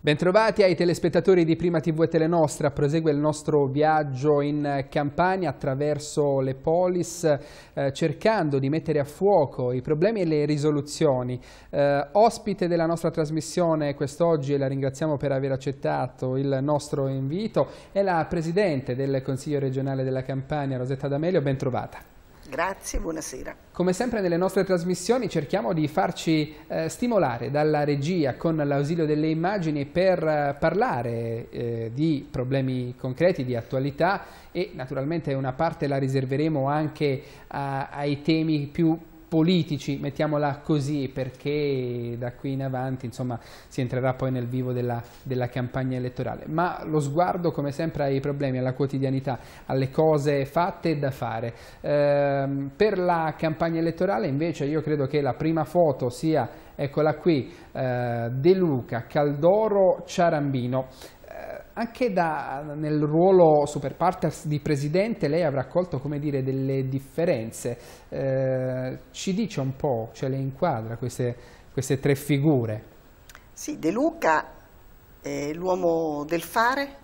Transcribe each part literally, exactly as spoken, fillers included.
Bentrovati ai telespettatori di Prima tivù e Telenostra. Prosegue il nostro viaggio in Campania attraverso le polis, eh, cercando di mettere a fuoco i problemi e le risoluzioni. Eh, ospite della nostra trasmissione quest'oggi, e la ringraziamo per aver accettato il nostro invito, è la Presidente del Consiglio regionale della Campania, Rosetta D'Amelio. Bentrovata. Grazie, buonasera. Come sempre nelle nostre trasmissioni cerchiamo di farci eh, stimolare dalla regia con l'ausilio delle immagini per eh, parlare eh, di problemi concreti, di attualità, e naturalmente una parte la riserveremo anche a, ai temi più politici, mettiamola così, perché da qui in avanti insomma si entrerà poi nel vivo della, della campagna elettorale. Ma lo sguardo come sempre ai problemi, alla quotidianità, alle cose fatte e da fare. Ehm, per la campagna elettorale invece io credo che la prima foto sia, eccola qui, eh, De Luca, Caldoro, Ciarambino. Anche da, nel ruolo super partes di Presidente lei avrà colto, come dire, delle differenze. Eh, ci dice un po', ce le inquadra queste, queste tre figure? Sì, De Luca è l'uomo del fare,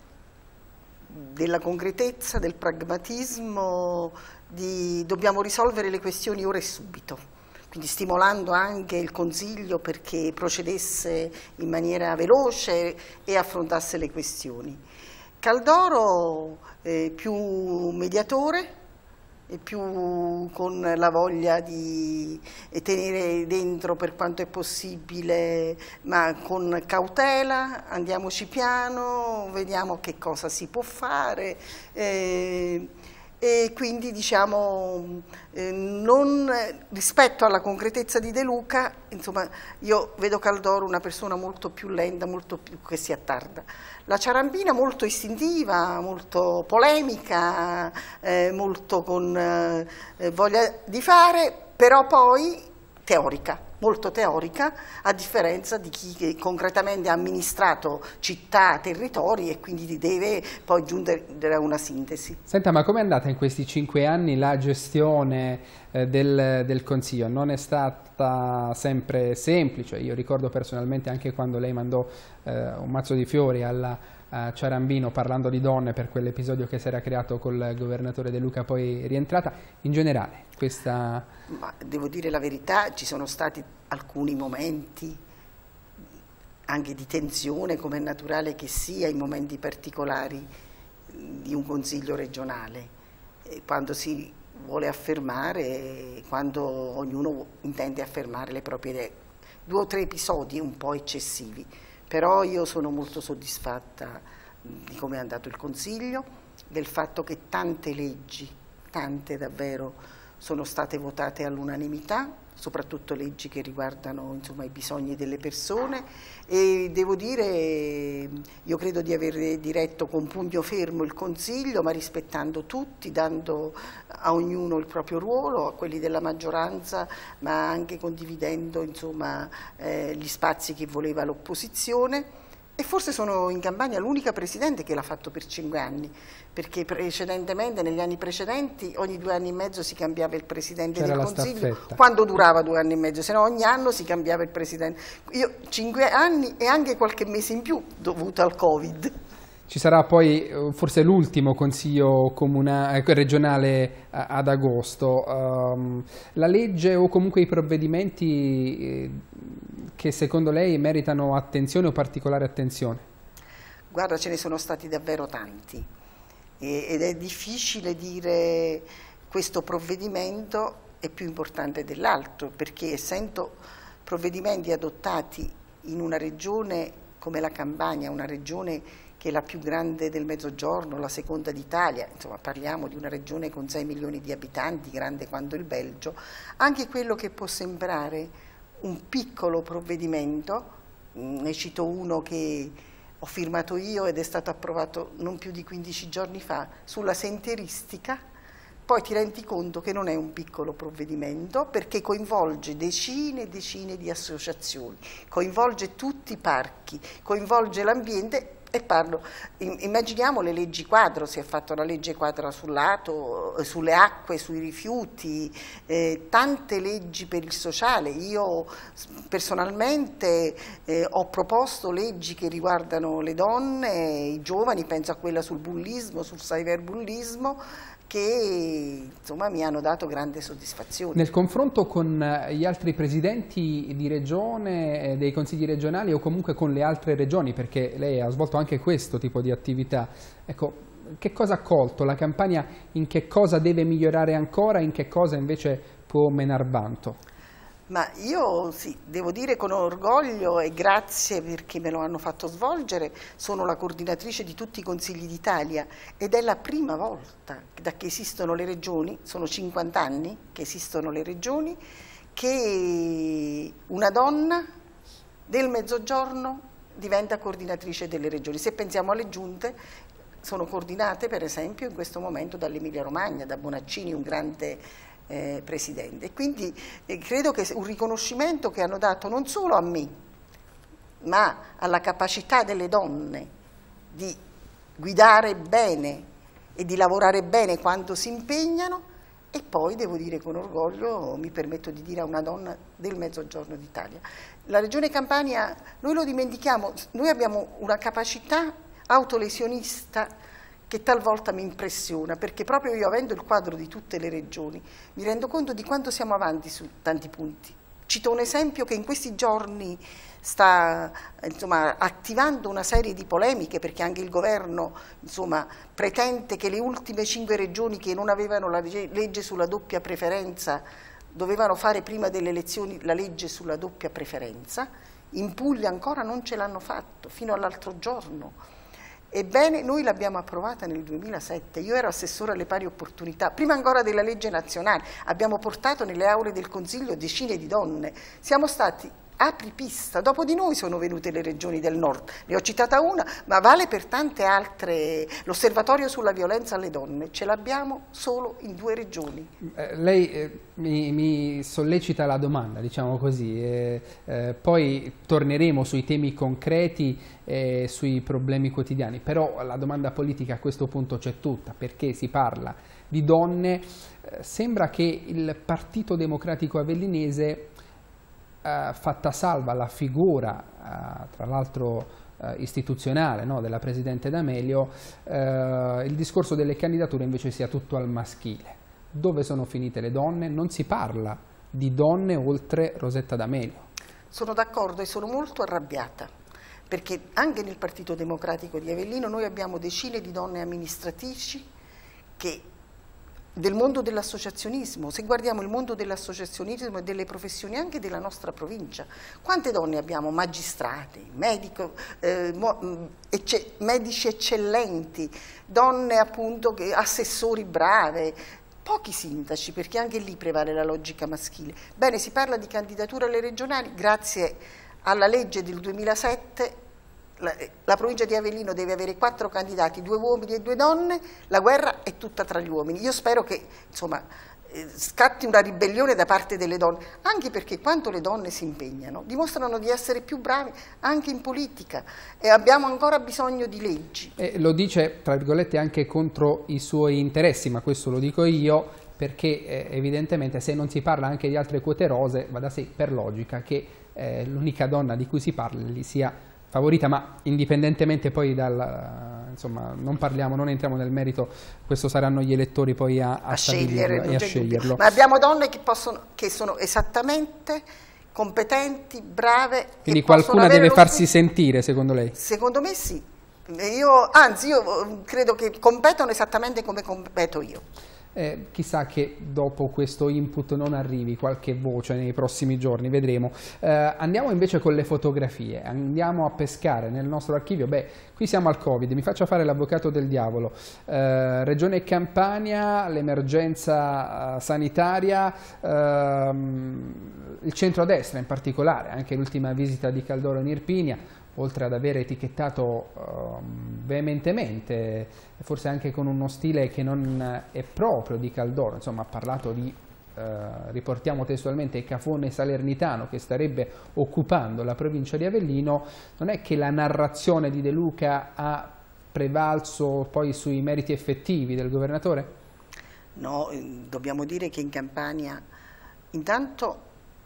della concretezza, del pragmatismo, di dobbiamo risolvere le questioni ora e subito. Quindi stimolando anche il Consiglio perché procedesse in maniera veloce e affrontasse le questioni. Caldoro è più mediatore, è più con la voglia di tenere dentro per quanto è possibile, ma con cautela, andiamoci piano, vediamo che cosa si può fare. Eh, E quindi diciamo, eh, non, rispetto alla concretezza di De Luca, insomma, io vedo Caldoro una persona molto più lenta, molto più che si attarda. La Ciarambina molto istintiva, molto polemica, eh, molto con eh, voglia di fare, però poi teorica, molto teorica, a differenza di chi concretamente ha amministrato città, territori e quindi deve poi giungere a una sintesi. Senta, ma com'è andata in questi cinque anni la gestione eh, del, del Consiglio? Non è stata sempre semplice. Io ricordo personalmente anche quando lei mandò eh, un mazzo di fiori alla a Ciarambino parlando di donne per quell'episodio che si era creato col governatore De Luca, poi rientrata. In generale questa... Ma devo dire la verità, ci sono stati alcuni momenti anche di tensione, come è naturale che sia in momenti particolari di un consiglio regionale, quando si vuole affermare, quando ognuno intende affermare le proprie idee. Due o tre episodi un po' eccessivi. Però io sono molto soddisfatta di come è andato il Consiglio, del fatto che tante leggi, tante davvero, sono state votate all'unanimità, soprattutto leggi che riguardano insomma, i bisogni delle persone, e devo dire, io credo di aver diretto con pugno fermo il Consiglio, ma rispettando tutti, dando a ognuno il proprio ruolo, a quelli della maggioranza, ma anche condividendo insomma, eh, gli spazi che voleva l'opposizione. E forse sono in Campania l'unica Presidente che l'ha fatto per cinque anni, perché precedentemente, negli anni precedenti, ogni due anni e mezzo si cambiava il Presidente del Consiglio, quando durava due anni e mezzo, se no ogni anno si cambiava il Presidente. Io cinque anni e anche qualche mese in più dovuto al Covid. Ci sarà poi forse l'ultimo Consiglio comunale, regionale ad agosto. Um, la legge o comunque i provvedimenti che secondo lei meritano attenzione o particolare attenzione? Guarda, ce ne sono stati davvero tanti ed è difficile dire questo provvedimento è più importante dell'altro, perché essendo provvedimenti adottati in una regione come la Campania, una regione che è la più grande del Mezzogiorno, la seconda d'Italia, insomma parliamo di una regione con sei milioni di abitanti, grande quanto il Belgio, anche quello che può sembrare un piccolo provvedimento, ne cito uno che ho firmato io ed è stato approvato non più di quindici giorni fa, sulla sentieristica, poi ti rendi conto che non è un piccolo provvedimento perché coinvolge decine e decine di associazioni, coinvolge tutti i parchi, coinvolge l'ambiente, E parlo, immaginiamo le leggi quadro, si è fatta una legge quadro sul lato, sulle acque, sui rifiuti, eh, tante leggi per il sociale. Io personalmente eh, ho proposto leggi che riguardano le donne, i giovani, penso a quella sul bullismo, sul cyberbullismo, che insomma mi hanno dato grande soddisfazione. Nel confronto con gli altri presidenti di regione, dei consigli regionali o comunque con le altre regioni, perché lei ha svolto anche questo tipo di attività, ecco, che cosa ha colto la Campania, in che cosa deve migliorare ancora, in che cosa invece può menar vanto? Ma io sì, devo dire con orgoglio e grazie perché me lo hanno fatto svolgere, sono la coordinatrice di tutti i Consigli d'Italia ed è la prima volta da che esistono le regioni, sono cinquanta anni che esistono le regioni, che una donna del Mezzogiorno diventa coordinatrice delle regioni. Se pensiamo alle giunte, sono coordinate per esempio in questo momento dall'Emilia Romagna, da Bonaccini, un grande Eh, presidente. E quindi eh, credo che un riconoscimento che hanno dato non solo a me, ma alla capacità delle donne di guidare bene e di lavorare bene quando si impegnano, e poi devo dire con orgoglio, mi permetto di dire, a una donna del Mezzogiorno d'Italia. La Regione Campania, noi lo dimentichiamo, noi abbiamo una capacità autolesionista che talvolta mi impressiona, perché proprio io, avendo il quadro di tutte le regioni, mi rendo conto di quanto siamo avanti su tanti punti. Cito un esempio che in questi giorni sta insomma, attivando una serie di polemiche, perché anche il governo insomma, pretende che le ultime cinque regioni che non avevano la legge sulla doppia preferenza dovevano fare prima delle elezioni la legge sulla doppia preferenza. In Puglia ancora non ce l'hanno fatto, fino all'altro giorno. Ebbene, noi l'abbiamo approvata nel duemilasette, io ero assessore alle pari opportunità, prima ancora della legge nazionale, abbiamo portato nelle aule del Consiglio decine di donne, siamo stati apripista, dopo di noi sono venute le regioni del nord, ne ho citata una, ma vale per tante altre, l'osservatorio sulla violenza alle donne, ce l'abbiamo solo in due regioni. Eh, lei eh, mi, mi sollecita la domanda, diciamo così, eh, eh, poi torneremo sui temi concreti e sui problemi quotidiani, però la domanda politica a questo punto c'è tutta, perché si parla di donne, eh, sembra che il Partito Democratico Avellinese, Uh, fatta salva la figura, uh, tra l'altro uh, istituzionale, no, della Presidente D'Amelio, uh, il discorso delle candidature invece sia tutto al maschile. Dove sono finite le donne? Non si parla di donne oltre Rosetta D'Amelio. Sono d'accordo e sono molto arrabbiata, perché anche nel Partito Democratico di Avellino noi abbiamo decine di donne amministratrici che del mondo dell'associazionismo, se guardiamo il mondo dell'associazionismo e delle professioni anche della nostra provincia, quante donne abbiamo? Magistrati, medico, eh, mo, ecce, medici eccellenti, donne appunto, che, assessori brave, pochi sindaci, perché anche lì prevale la logica maschile. Bene, si parla di candidature alle regionali, grazie alla legge del duemilasette, La, la provincia di Avellino deve avere quattro candidati, due uomini e due donne, la guerra è tutta tra gli uomini. Io spero che insomma, eh, scatti una ribellione da parte delle donne, anche perché quando le donne si impegnano dimostrano di essere più brave anche in politica e abbiamo ancora bisogno di leggi. E lo dice, tra virgolette, anche contro i suoi interessi, ma questo lo dico io, perché eh, evidentemente se non si parla anche di altre quote rose, va da sé per logica che eh, l'unica donna di cui si parli sia favorita, ma indipendentemente poi dal, insomma, non parliamo, non entriamo nel merito, questo saranno gli elettori poi a, a, a scegliere e a sceglierlo. Ma abbiamo donne che, possono, che sono esattamente competenti, brave. Quindi qualcuna deve farsi sentire, secondo lei? Secondo me sì. Io, anzi, io credo che competono esattamente come competo io. Eh, chissà che dopo questo input non arrivi qualche voce nei prossimi giorni, vedremo. Eh, andiamo invece con le fotografie, andiamo a pescare nel nostro archivio. Beh, qui siamo al Covid, mi faccio fare l'avvocato del diavolo. Eh, Regione Campania, l'emergenza uh, sanitaria, ehm, il centrodestra in particolare, anche l'ultima visita di Caldoro in Irpinia, oltre ad aver etichettato uh, veementemente, forse anche con uno stile che non è proprio di Caldoro, insomma ha parlato di eh, riportiamo testualmente Cafone Salernitano che starebbe occupando la provincia di Avellino, non è che la narrazione di De Luca ha prevalso poi sui meriti effettivi del governatore? No, dobbiamo dire che in Campania intanto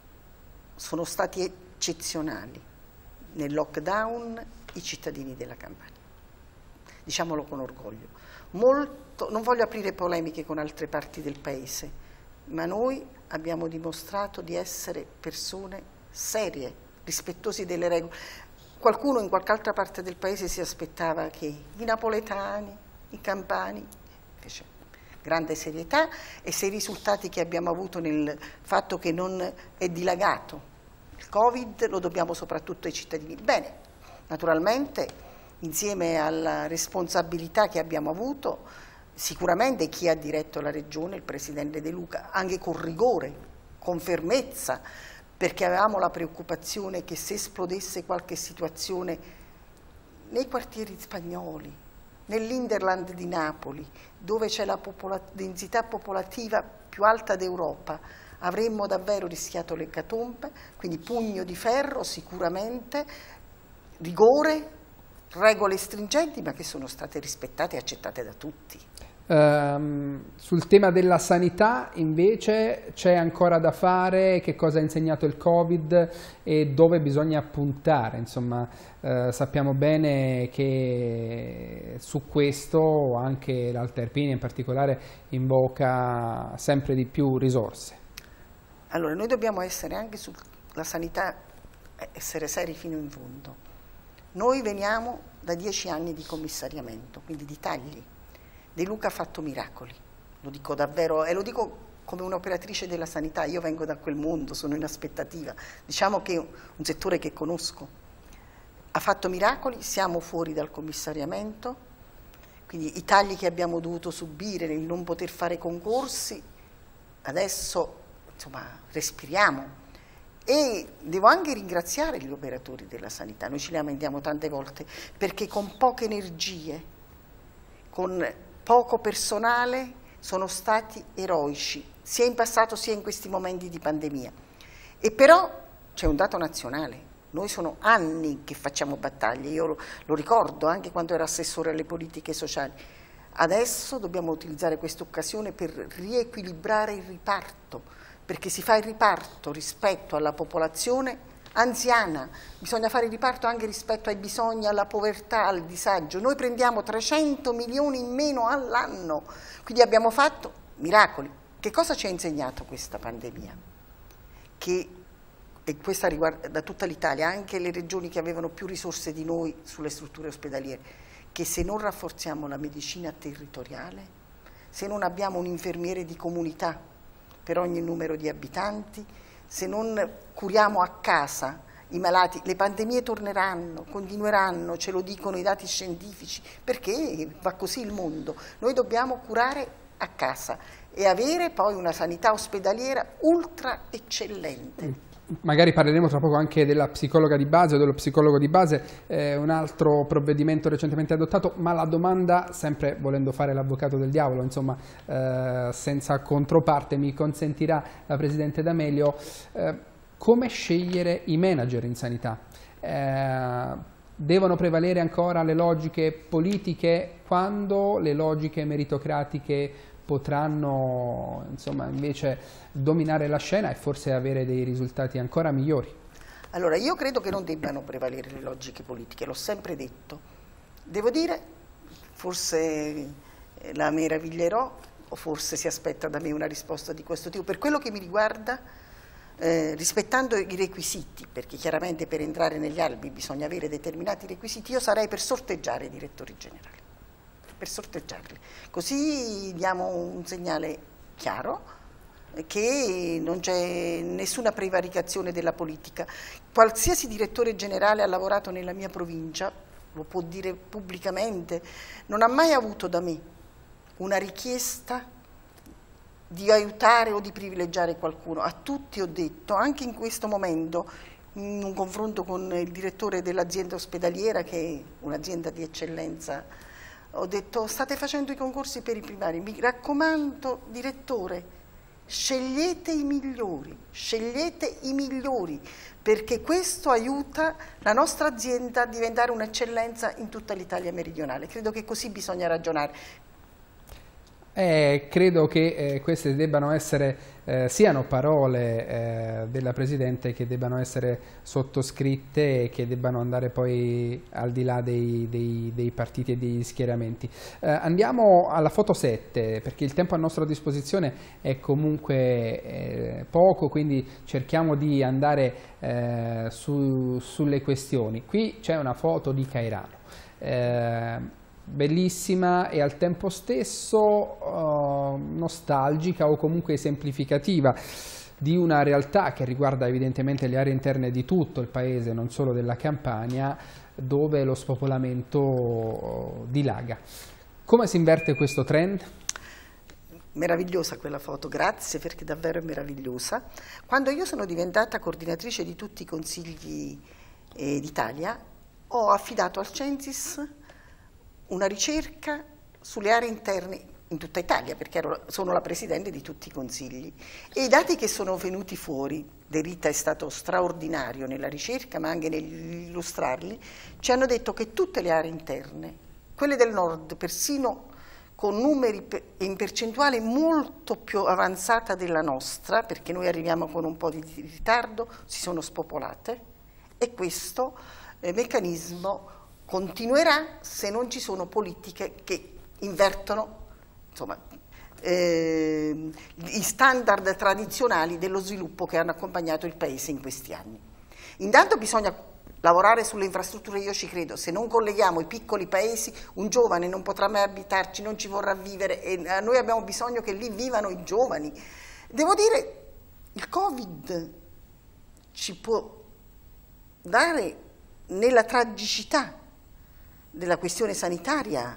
sono stati eccezionali nel lockdown i cittadini della Campania, diciamolo con orgoglio. Molto, non voglio aprire polemiche con altre parti del paese, ma noi abbiamo dimostrato di essere persone serie, rispettosi delle regole. Qualcuno in qualche altra parte del paese si aspettava che i napoletani, i campani, invece grande serietà, e se i risultati che abbiamo avuto nel fatto che non è dilagato il Covid lo dobbiamo soprattutto ai cittadini. Bene, naturalmente insieme alla responsabilità che abbiamo avuto, sicuramente chi ha diretto la Regione, il Presidente De Luca, anche con rigore, con fermezza, perché avevamo la preoccupazione che se esplodesse qualche situazione nei quartieri spagnoli, nell'Interland di Napoli, dove c'è la popola- densità popolativa più alta d'Europa, avremmo davvero rischiato l'ecatombe, quindi pugno di ferro sicuramente, rigore, regole stringenti, ma che sono state rispettate e accettate da tutti. Um, sul tema della sanità invece c'è ancora da fare, che cosa ha insegnato il Covid e dove bisogna puntare, insomma uh, sappiamo bene che su questo anche l'Alta Irpinia in particolare invoca sempre di più risorse. Allora noi dobbiamo essere anche sulla sanità, essere seri fino in fondo. Noi veniamo da dieci anni di commissariamento, quindi di tagli. De Luca ha fatto miracoli, lo dico davvero, e lo dico come un'operatrice della sanità, io vengo da quel mondo, sono in aspettativa, diciamo che è un settore che conosco. Ha fatto miracoli, siamo fuori dal commissariamento, quindi i tagli che abbiamo dovuto subire nel non poter fare concorsi, adesso insomma respiriamo. E devo anche ringraziare gli operatori della sanità, noi ci lamentiamo tante volte, perché con poche energie, con poco personale, sono stati eroici, sia in passato sia in questi momenti di pandemia. E però c'è un dato nazionale, noi sono anni che facciamo battaglie, io lo, lo ricordo anche quando ero assessore alle politiche sociali. Adesso dobbiamo utilizzare questa occasione per riequilibrare il riparto, perché si fa il riparto rispetto alla popolazione anziana, bisogna fare il riparto anche rispetto ai bisogni, alla povertà, al disagio. Noi prendiamo trecento milioni in meno all'anno, quindi abbiamo fatto miracoli. Che cosa ci ha insegnato questa pandemia? Che, e questa riguarda tutta l'Italia, anche le regioni che avevano più risorse di noi sulle strutture ospedaliere, che se non rafforziamo la medicina territoriale, se non abbiamo un infermiere di comunità per ogni numero di abitanti, se non curiamo a casa i malati, le pandemie torneranno, continueranno, ce lo dicono i dati scientifici, perché va così il mondo. Noi dobbiamo curare a casa e avere poi una sanità ospedaliera ultra eccellente. Magari parleremo tra poco anche della psicologa di base o dello psicologo di base, eh, un altro provvedimento recentemente adottato, ma la domanda, sempre volendo fare l'avvocato del diavolo, insomma eh, senza controparte, mi consentirà la Presidente D'Amelio, eh, come scegliere i manager in sanità? Eh, devono prevalere ancora le logiche politiche quando le logiche meritocratiche potranno insomma invece dominare la scena e forse avere dei risultati ancora migliori? Allora io credo che non debbano prevalere le logiche politiche, l'ho sempre detto. Devo dire, forse la meraviglierò o forse si aspetta da me una risposta di questo tipo. Per quello che mi riguarda, eh, rispettando i requisiti, perché chiaramente per entrare negli albi bisogna avere determinati requisiti, io sarei per sorteggiare i direttori generali. Per sorteggiarli, così diamo un segnale chiaro che non c'è nessuna prevaricazione della politica. Qualsiasi direttore generale ha lavorato nella mia provincia, lo può dire pubblicamente, non ha mai avuto da me una richiesta di aiutare o di privilegiare qualcuno. A tutti ho detto, anche in questo momento, in un confronto con il direttore dell'azienda ospedaliera, che è un'azienda di eccellenza, ho detto state facendo i concorsi per i primari, mi raccomando direttore, scegliete i migliori, scegliete i migliori, perché questo aiuta la nostra azienda a diventare un'eccellenza in tutta l'Italia meridionale. Credo che così bisogna ragionare. Eh, credo che eh, queste debbano essere, eh, siano parole eh, della Presidente che debbano essere sottoscritte e che debbano andare poi al di là dei, dei, dei partiti e degli schieramenti. Eh, andiamo alla foto sette, perché il tempo a nostra disposizione è comunque eh, poco, quindi cerchiamo di andare eh, su, sulle questioni. Qui c'è una foto di Cairano. Eh, bellissima e al tempo stesso uh, nostalgica o comunque esemplificativa di una realtà che riguarda evidentemente le aree interne di tutto il paese, non solo della Campania, dove lo spopolamento uh, dilaga. Come si inverte questo trend? Meravigliosa quella foto, grazie, perché davvero è meravigliosa. Quando io sono diventata coordinatrice di tutti i consigli eh, d'Italia, ho affidato al Censis una ricerca sulle aree interne in tutta Italia, perché ero, sono la presidente di tutti i consigli, e i dati che sono venuti fuori, De Rita è stato straordinario nella ricerca ma anche nell'illustrarli, ci hanno detto che tutte le aree interne, quelle del nord persino con numeri in percentuale molto più avanzata della nostra, perché noi arriviamo con un po' di ritardo, si sono spopolate, e questo eh, meccanismo continuerà se non ci sono politiche che invertono, insomma, eh, i standard tradizionali dello sviluppo che hanno accompagnato il Paese in questi anni. Intanto bisogna lavorare sulle infrastrutture, io ci credo, se non colleghiamo i piccoli paesi un giovane non potrà mai abitarci, non ci vorrà vivere, e noi abbiamo bisogno che lì vivano i giovani. Devo dire, il Covid ci può dare nella tragicità della questione sanitaria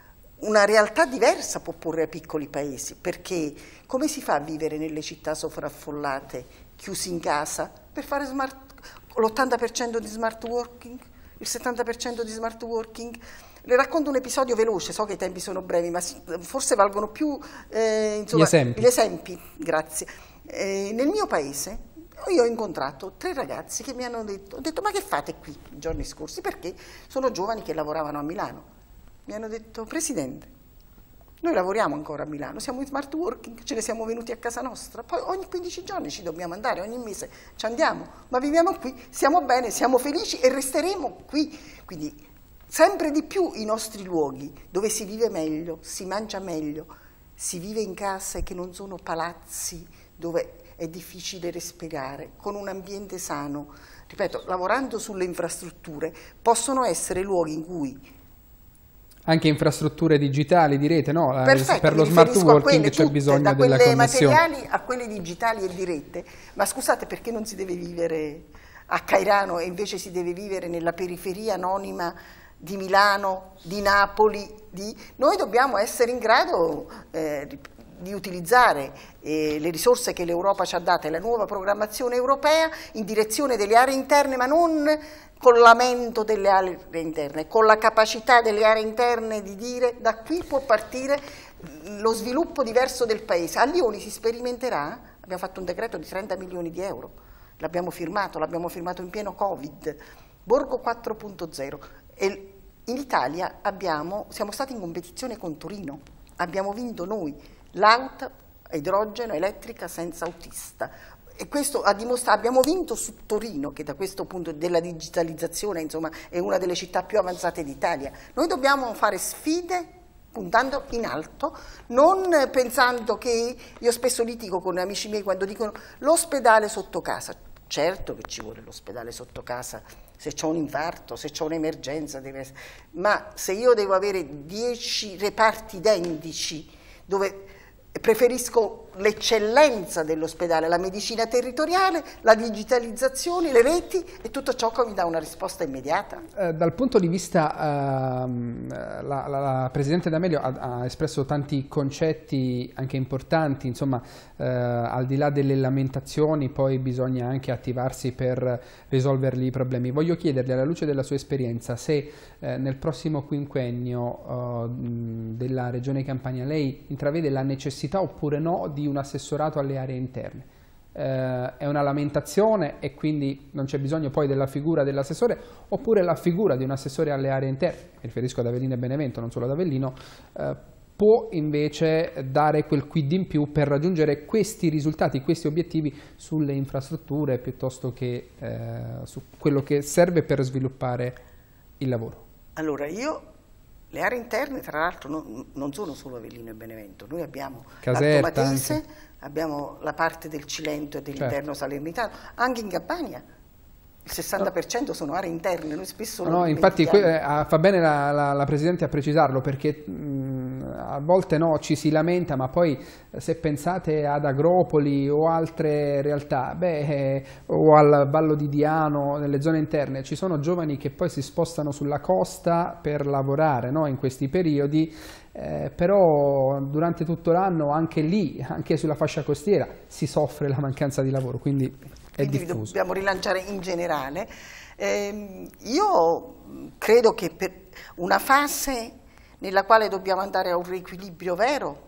una realtà diversa, può porre ai piccoli paesi, perché come si fa a vivere nelle città sovraffollate, chiusi in casa, per fare l'ottanta per cento di smart working, il settanta per cento di smart working? Le racconto un episodio veloce, so che i tempi sono brevi, ma forse valgono più eh, insomma, gli esempi. Gli esempi, grazie. Eh, nel mio paese io ho incontrato tre ragazzi che mi hanno detto, ho detto ma che fate qui i giorni scorsi? Perché sono giovani che lavoravano a Milano. Mi hanno detto, Presidente, noi lavoriamo ancora a Milano, siamo in smart working, ce ne siamo venuti a casa nostra, poi ogni quindici giorni ci dobbiamo andare, ogni mese ci andiamo, ma viviamo qui, siamo bene, siamo felici e resteremo qui. Quindi sempre di più i nostri luoghi dove si vive meglio, si mangia meglio, si vive in case che non sono palazzi dove è difficile respirare, con un ambiente sano, ripeto, lavorando sulle infrastrutture, possono essere luoghi in cui... Anche infrastrutture digitali di rete, no? Perfetto, per lo smart working c'è bisogno della connessione. Da quelle materiali a quelle digitali e di rete. Ma scusate, perché non si deve vivere a Cairano e invece si deve vivere nella periferia anonima di Milano, di Napoli? Di... Noi dobbiamo essere in grado... Eh, di utilizzare eh, le risorse che l'Europa ci ha date, la nuova programmazione europea in direzione delle aree interne, ma non con l'amento delle aree interne, con la capacità delle aree interne di dire da qui può partire lo sviluppo diverso del Paese. A Lioni si sperimenterà, abbiamo fatto un decreto di trenta milioni di euro, l'abbiamo firmato, l'abbiamo firmato in pieno Covid, Borgo quattro punto zero, e in Italia abbiamo, siamo stati in competizione con Torino, abbiamo vinto noi l'auto a idrogeno elettrica senza autista, e questo ha dimostrato, abbiamo vinto su Torino, che da questo punto della digitalizzazione insomma è una delle città più avanzate d'Italia. Noi dobbiamo fare sfide puntando in alto, non pensando che, io spesso litigo con amici miei quando dicono l'ospedale sotto casa. Certo che ci vuole l'ospedale sotto casa se c'è un infarto, se c'è un'emergenza, deve... ma se io devo avere dieci reparti identici dove preferisco l'eccellenza dell'ospedale, la medicina territoriale, la digitalizzazione, le reti e tutto ciò che mi dà una risposta immediata. Eh, dal punto di vista, ehm, la, la, la Presidente D'Amelio ha, ha espresso tanti concetti anche importanti, insomma, eh, al di là delle lamentazioni poi bisogna anche attivarsi per risolverli i problemi. Voglio chiederle, alla luce della sua esperienza, se eh, nel prossimo quinquennio eh, della Regione Campania lei intravede la necessità necessità oppure no di un assessorato alle aree interne. Eh, è una lamentazione e quindi non c'è bisogno poi della figura dell'assessore, oppure la figura di un assessore alle aree interne, mi riferisco ad Avellino e Benevento, non solo ad Avellino, eh, può invece dare quel quid in più per raggiungere questi risultati, questi obiettivi sulle infrastrutture piuttosto che eh, su quello che serve per sviluppare il lavoro. Allora, io le aree interne, tra l'altro, non, non sono solo Avellino e Benevento, noi abbiamo Caserta, l'Alto Matese, anche. abbiamo la parte del Cilento e dell'interno, certo, salernitano, anche in Campania. Il sessanta per cento sono aree interne, noi spesso non no, infatti eh, fa bene la, la, la Presidente a precisarlo, perché mh, a volte no, ci si lamenta, ma poi se pensate ad Agropoli o altre realtà, beh, eh, o al Vallo di Diano, nelle zone interne, ci sono giovani che poi si spostano sulla costa per lavorare, no, in questi periodi, eh, però durante tutto l'anno anche lì, anche sulla fascia costiera, si soffre la mancanza di lavoro, quindi è Quindi diffuso. Dobbiamo rilanciare in generale. Eh, io credo che per una fase nella quale dobbiamo andare a un riequilibrio vero,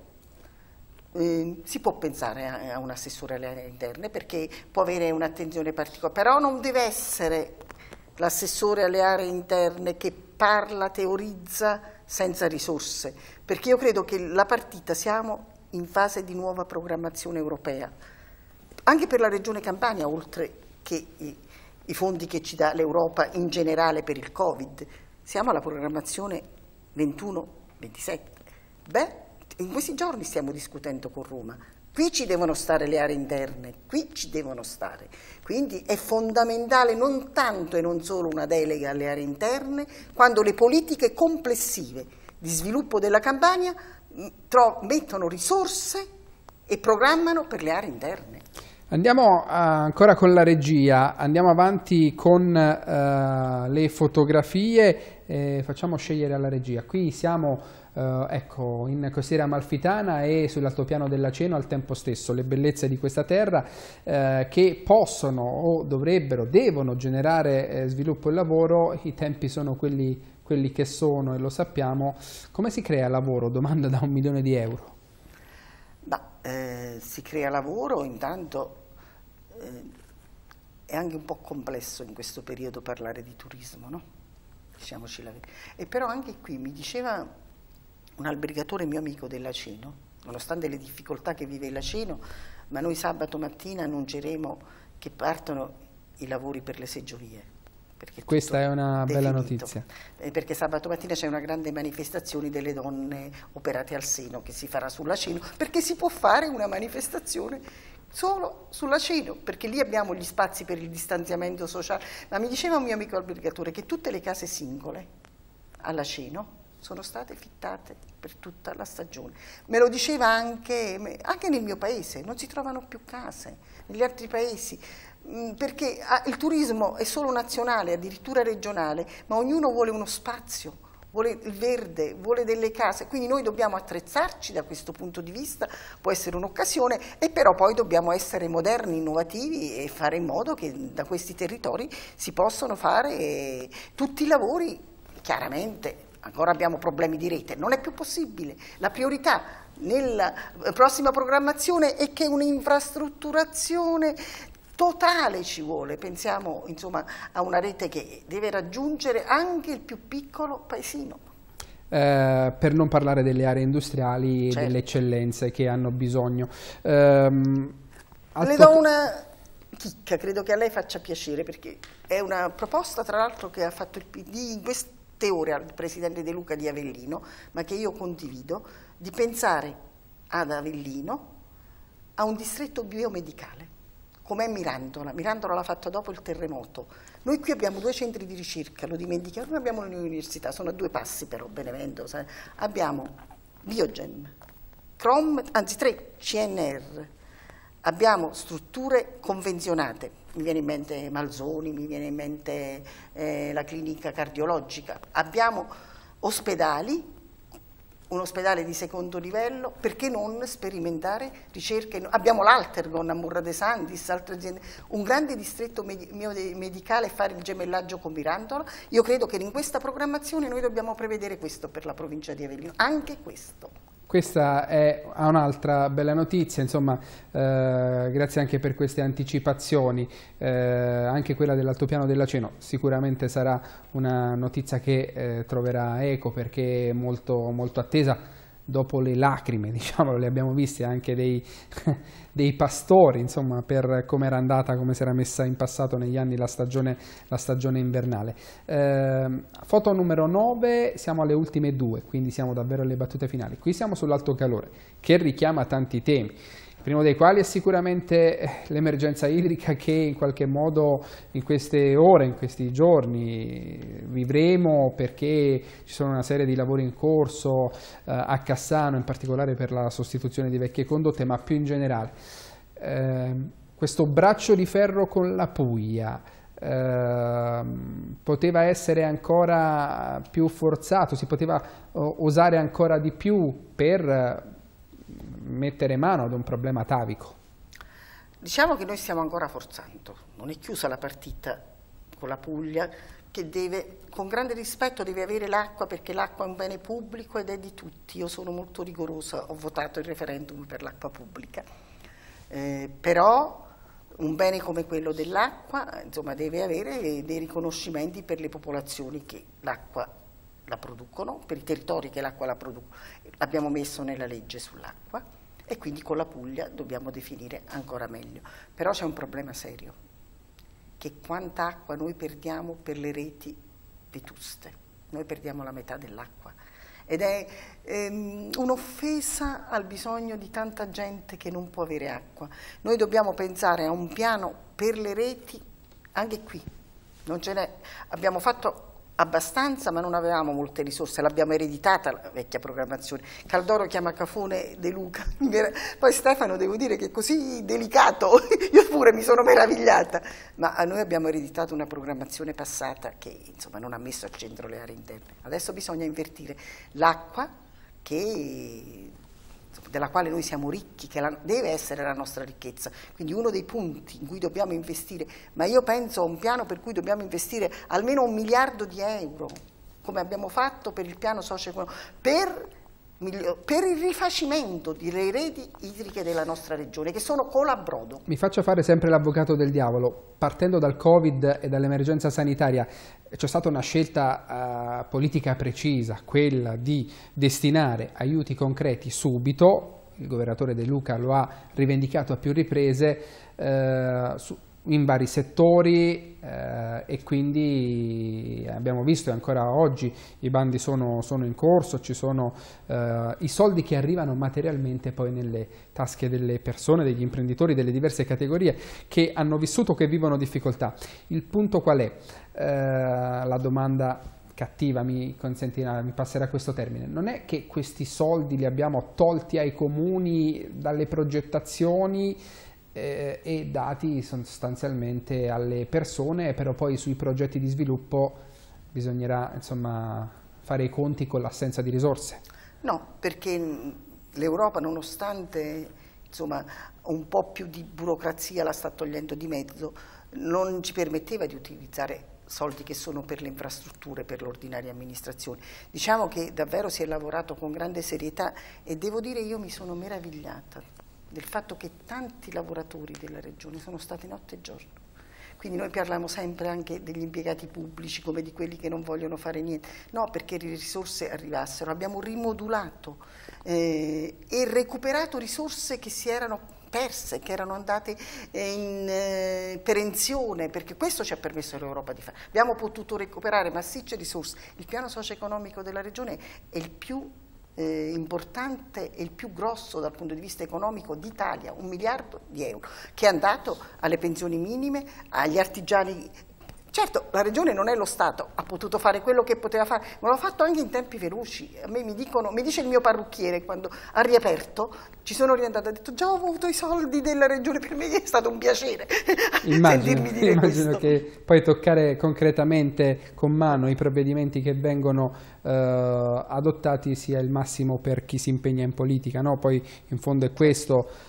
eh, si può pensare a, a un assessore alle aree interne, perché può avere un'attenzione particolare, però non deve essere l'assessore alle aree interne che parla, teorizza senza risorse, perché io credo che la partita siamo in fase di nuova programmazione europea. Anche per la Regione Campania, oltre che i, i fondi che ci dà l'Europa in generale per il Covid, siamo alla programmazione ventuno ventisette. Beh, in questi giorni stiamo discutendo con Roma. Qui ci devono stare le aree interne, qui ci devono stare. Quindi è fondamentale non tanto e non solo una delega alle aree interne, quando le politiche complessive di sviluppo della Campania mettono risorse e programmano per le aree interne. Andiamo ancora con la regia, andiamo avanti con uh, le fotografie, eh, facciamo scegliere alla regia. Qui siamo uh, ecco, in Costiera Amalfitana e sull'altopiano dell'Aceno al tempo stesso, le bellezze di questa terra eh, che possono o dovrebbero, devono generare eh, sviluppo e lavoro. I tempi sono quelli, quelli che sono e lo sappiamo. Come si crea lavoro? Domanda da un milione di euro. Ma, eh, si crea lavoro intanto. È anche un po' complesso in questo periodo parlare di turismo, no? Diciamoci la verità. E però anche qui mi diceva un albergatore mio amico dell'Aceno, nonostante le difficoltà che vive l'Aceno, ma noi sabato mattina annunceremo che partono i lavori per le seggiovie. Questa è una definito. bella notizia. Perché sabato mattina c'è una grande manifestazione delle donne operate al seno che si farà sull'Aceno, perché si può fare una manifestazione solo sull'Aceno, perché lì abbiamo gli spazi per il distanziamento sociale. Ma mi diceva un mio amico albergatore che tutte le case singole all'Aceno sono state fittate per tutta la stagione. Me lo diceva anche, anche nel mio paese, non si trovano più case, negli altri paesi, perché il turismo è solo nazionale, addirittura regionale, ma ognuno vuole uno spazio, vuole il verde, vuole delle case, quindi noi dobbiamo attrezzarci da questo punto di vista, può essere un'occasione, e però poi dobbiamo essere moderni, innovativi e fare in modo che da questi territori si possano fare tutti i lavori. Chiaramente ancora abbiamo problemi di rete, non è più possibile, la priorità nella prossima programmazione è che un'infrastrutturazione totale ci vuole, pensiamo insomma a una rete che deve raggiungere anche il più piccolo paesino. Eh, per non parlare delle aree industriali, certo, e delle eccellenze che hanno bisogno. Ehm, Le do una chicca, credo che a lei faccia piacere, perché è una proposta tra l'altro che ha fatto il P D in queste ore al Presidente De Luca di Avellino, ma che io condivido, di pensare ad Avellino a un distretto biomedicale. Com'è Mirandola? Mirandola l'ha fatto dopo il terremoto. Noi qui abbiamo due centri di ricerca, lo dimentichiamo, noi abbiamo l'università, sono a due passi però, Benevento, sai? Abbiamo Biogen, Crom, anzi tre, C N R, abbiamo strutture convenzionate, mi viene in mente Malzoni, mi viene in mente eh, la clinica cardiologica, abbiamo ospedali, un ospedale di secondo livello, perché non sperimentare ricerche? Abbiamo l'Altergon a Murra de Sandis, altre aziende, un grande distretto medicale, fare il gemellaggio con Mirandola. Io credo che in questa programmazione noi dobbiamo prevedere questo per la provincia di Avellino, anche questo. questa è un'altra bella notizia, insomma, eh, grazie anche per queste anticipazioni, eh, anche quella dell'altopiano dell'Aceno sicuramente sarà una notizia che eh, troverà eco perché è molto, molto attesa. Dopo le lacrime, diciamo, le abbiamo viste anche dei, dei pastori, insomma, per come era andata, come si era messa in passato negli anni la stagione, la stagione invernale. Eh, foto numero nove, siamo alle ultime due, quindi siamo davvero alle battute finali. Qui siamo sull'alto calore, che richiama tanti temi. Il primo dei quali è sicuramente l'emergenza idrica che in qualche modo in queste ore, in questi giorni vivremo perché ci sono una serie di lavori in corso eh, a Cassano, in particolare per la sostituzione di vecchie condotte, ma più in generale. Eh, questo braccio di ferro con la Puglia eh, poteva essere ancora più forzato, si poteva uh, osare ancora di più per mettere mano ad un problema atavico. Diciamo che noi stiamo ancora forzando, non è chiusa la partita con la Puglia, che deve, con grande rispetto, deve avere l'acqua perché l'acqua è un bene pubblico ed è di tutti. Io sono molto rigorosa, ho votato il referendum per l'acqua pubblica, eh, però un bene come quello dell'acqua, insomma, deve avere dei riconoscimenti per le popolazioni che l'acqua la producono, per i territori che l'acqua la producono. L'abbiamo messo nella legge sull'acqua e quindi con la Puglia dobbiamo definire ancora meglio. Però c'è un problema serio, che quanta acqua noi perdiamo per le reti vetuste. Noi perdiamo la metà dell'acqua ed è ehm, un'offesa al bisogno di tanta gente che non può avere acqua. Noi dobbiamo pensare a un piano per le reti anche qui. Non ce n'è. Abbiamo fatto abbastanza, ma non avevamo molte risorse, l'abbiamo ereditata la vecchia programmazione. Caldoro chiama Cafone De Luca, poi Stefano devo dire che è così delicato, io pure mi sono meravigliata, ma noi abbiamo ereditato una programmazione passata che insomma non ha messo al centro le aree interne. Adesso bisogna invertire l'acqua che della quale noi siamo ricchi, che la, deve essere la nostra ricchezza, quindi uno dei punti in cui dobbiamo investire, ma io penso a un piano per cui dobbiamo investire almeno un miliardo di euro, come abbiamo fatto per il piano socio-economico, per, per il rifacimento delle reti idriche della nostra regione, che sono colabrodo. Mi faccio fare sempre l'avvocato del diavolo. Partendo dal Covid e dall'emergenza sanitaria, c'è stata una scelta uh, politica precisa, quella di destinare aiuti concreti subito. Il governatore De Luca lo ha rivendicato a più riprese uh, su, in vari settori uh, e quindi abbiamo visto e ancora oggi i bandi sono, sono in corso, ci sono uh, i soldi che arrivano materialmente poi nelle tasche delle persone, degli imprenditori, delle diverse categorie che hanno vissuto o che vivono difficoltà. Il punto qual è? Uh, la domanda cattiva mi consentirà, mi passerà questo termine. Non è che questi soldi li abbiamo tolti ai comuni dalle progettazioni eh, e dati sostanzialmente alle persone, però poi sui progetti di sviluppo bisognerà insomma fare i conti con l'assenza di risorse. No, perché l'Europa, nonostante insomma un po' più di burocrazia la sta togliendo di mezzo, non ci permetteva di utilizzare soldi che sono per le infrastrutture, per l'ordinaria amministrazione. Diciamo che davvero si è lavorato con grande serietà e devo dire io mi sono meravigliata del fatto che tanti lavoratori della regione sono stati notte e giorno. Quindi noi parliamo sempre anche degli impiegati pubblici come di quelli che non vogliono fare niente. No, perché le risorse arrivassero. Abbiamo rimodulato eh, e recuperato risorse che si erano perse, che erano andate in eh, perenzione, perché questo ci ha permesso l'Europa di fare. Abbiamo potuto recuperare massicce risorse. Il piano socio-economico della regione è il più eh, importante e il più grosso dal punto di vista economico d'Italia, un miliardo di euro, che è andato alle pensioni minime, agli artigiani. Certo, la regione non è lo Stato, ha potuto fare quello che poteva fare, ma l'ha fatto anche in tempi veloci. A me mi dicono, mi dice il mio parrucchiere quando ha riaperto, ci sono riandata, ha detto già ho avuto i soldi della regione, per me è stato un piacere immagino, sentirmi dire immagino questo. Che poi toccare concretamente con mano i provvedimenti che vengono eh, adottati sia il massimo per chi si impegna in politica, no? Poi in fondo è questo.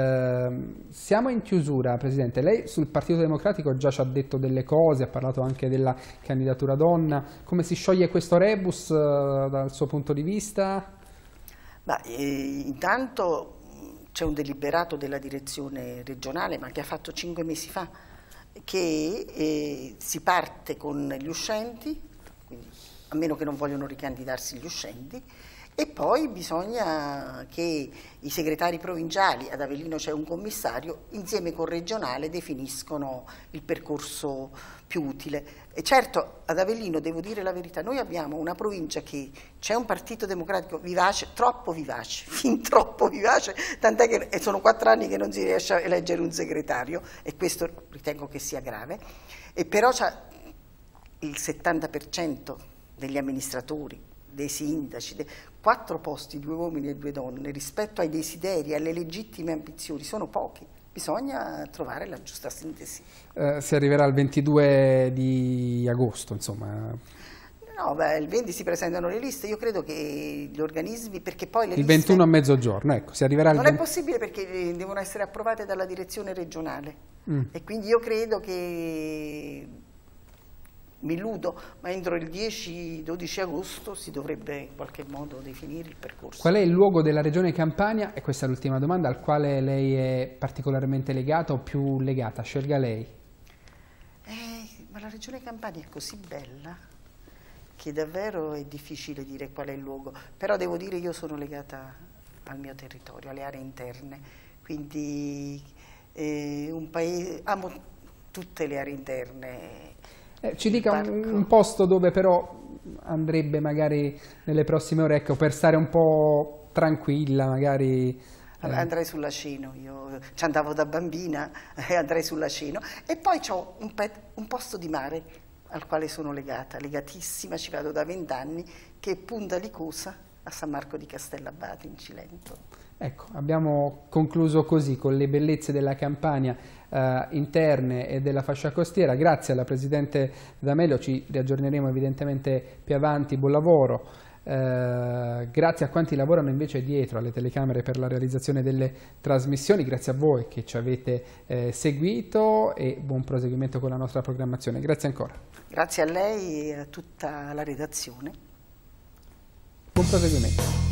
Uh, siamo in chiusura, Presidente. Lei sul Partito Democratico già ci ha detto delle cose, ha parlato anche della candidatura donna. Come si scioglie questo rebus uh, dal suo punto di vista? Ma, eh, intanto c'è un deliberato della direzione regionale, ma che ha fatto cinque mesi fa, che eh, si parte con gli uscenti, quindi, a meno che non vogliono ricandidarsi gli uscenti, e poi bisogna che i segretari provinciali, ad Avellino c'è un commissario, insieme col regionale definiscono il percorso più utile. E certo, ad Avellino, devo dire la verità, noi abbiamo una provincia che c'è un partito democratico vivace, troppo vivace, fin troppo vivace, tant'è che sono quattro anni che non si riesce a eleggere un segretario, e questo ritengo che sia grave, e però c'ha il settanta per cento degli amministratori, dei sindaci, dei, quattro posti, due uomini e due donne, rispetto ai desideri, alle legittime ambizioni, sono pochi. Bisogna trovare la giusta sintesi. Eh, si arriverà al ventidue di agosto, insomma. No, beh, il venti si presentano le liste, io credo che gli organismi, perché poi le il liste... ventuno a mezzogiorno, ecco, si arriverà al Non venti... è possibile perché devono essere approvate dalla direzione regionale, mm. e quindi io credo che... mi illudo, ma entro il dieci dodici agosto si dovrebbe in qualche modo definire il percorso. Qual è il luogo della regione Campania, e questa è l'ultima domanda, al quale lei è particolarmente legata o più legata? Scelga lei. Eh, ma la regione Campania è così bella che davvero è difficile dire qual è il luogo, però devo dire io sono legata al mio territorio, alle aree interne, quindi eh, un paese, amo tutte le aree interne. Eh, ci dica un, un posto dove però andrebbe magari nelle prossime ore, ecco, per stare un po' tranquilla, magari... Eh. Andrei sull'Aceno, io ci andavo da bambina e andrei sull'Aceno. E poi ho un, un posto di mare al quale sono legata, legatissima, ci vado da vent'anni, che è Punta Licosa a San Marco di Castellabate in Cilento. Ecco, abbiamo concluso così con le bellezze della Campania eh, interne e della fascia costiera. Grazie alla Presidente D'Amelio, ci riaggiorneremo evidentemente più avanti, buon lavoro. Eh, grazie a quanti lavorano invece dietro alle telecamere per la realizzazione delle trasmissioni, grazie a voi che ci avete eh, seguito, e buon proseguimento con la nostra programmazione. Grazie ancora. Grazie a lei e a tutta la redazione. Buon proseguimento.